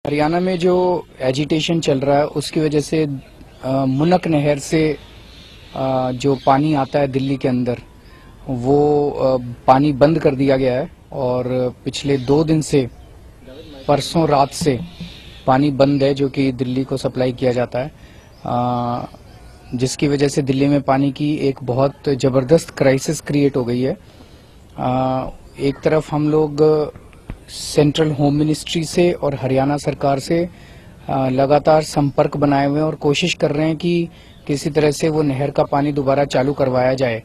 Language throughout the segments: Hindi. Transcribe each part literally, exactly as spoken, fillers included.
हरियाणा में जो एजिटेशन चल रहा है उसकी वजह से आ, मुनक नहर से आ, जो पानी आता है दिल्ली के अंदर वो आ, पानी बंद कर दिया गया है और पिछले दो दिन से परसों रात से पानी बंद है जो कि दिल्ली को सप्लाई किया जाता है, आ, जिसकी वजह से दिल्ली में पानी की एक बहुत ज़बरदस्त क्राइसिस क्रिएट हो गई है। आ, एक तरफ हम लोग सेंट्रल होम मिनिस्ट्री से और हरियाणा सरकार से लगातार संपर्क बनाए हुए हैं और कोशिश कर रहे हैं कि किसी तरह से वो नहर का पानी दोबारा चालू करवाया जाए।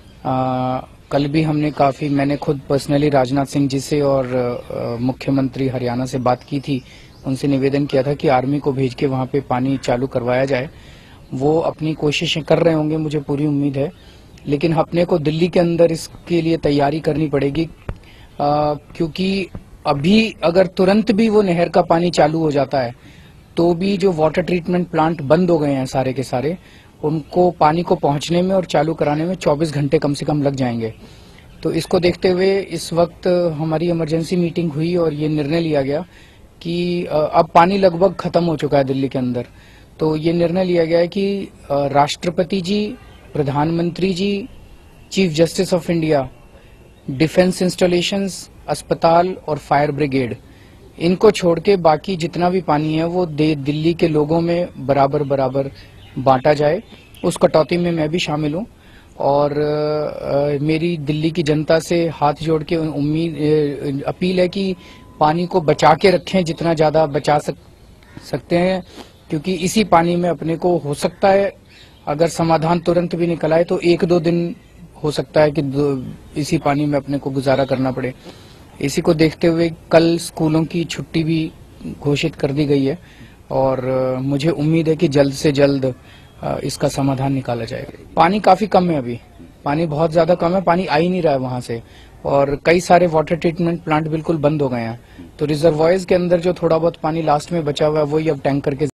आ, कल भी हमने काफ़ी मैंने खुद पर्सनली राजनाथ सिंह जी से और आ, मुख्यमंत्री हरियाणा से बात की थी, उनसे निवेदन किया था कि आर्मी को भेज के वहाँ पे पानी चालू करवाया जाए। वो अपनी कोशिशें कर रहे होंगे, मुझे पूरी उम्मीद है, लेकिन अपने को दिल्ली के अंदर इसके लिए तैयारी करनी पड़ेगी, आ, क्योंकि अभी अगर तुरंत भी वो नहर का पानी चालू हो जाता है तो भी जो वाटर ट्रीटमेंट प्लांट बंद हो गए हैं सारे के सारे, उनको पानी को पहुंचने में और चालू कराने में चौबीस घंटे कम से कम लग जाएंगे। तो इसको देखते हुए इस वक्त हमारी इमरजेंसी मीटिंग हुई और ये निर्णय लिया गया कि अब पानी लगभग खत्म हो चुका है दिल्ली के अंदर। तो ये निर्णय लिया गया है कि राष्ट्रपति जी, प्रधानमंत्री जी, chief justice of India, defence installations, अस्पताल और फायर ब्रिगेड, इनको छोड़ के बाकी जितना भी पानी है वो दे दिल्ली के लोगों में बराबर बराबर बांटा जाए। उस कटौती में मैं भी शामिल हूँ और आ, मेरी दिल्ली की जनता से हाथ जोड़ के उम्मीद अपील है कि पानी को बचा के रखें, जितना ज्यादा बचा सक, सकते हैं, क्योंकि इसी पानी में अपने को हो सकता है अगर समाधान तुरंत भी निकल आए तो एक दो दिन हो सकता है कि इसी पानी में अपने को गुजारा करना पड़े। इसी को देखते हुए कल स्कूलों की छुट्टी भी घोषित कर दी गई है और मुझे उम्मीद है कि जल्द से जल्द इसका समाधान निकाला जाएगा। पानी काफी कम है, अभी पानी बहुत ज्यादा कम है, पानी आ ही नहीं रहा है वहां से और कई सारे वाटर ट्रीटमेंट प्लांट बिल्कुल बंद हो गए हैं। तो रिजर्वॉयर्स के अंदर जो थोड़ा बहुत पानी लास्ट में बचा हुआ है वही अब टैंकर के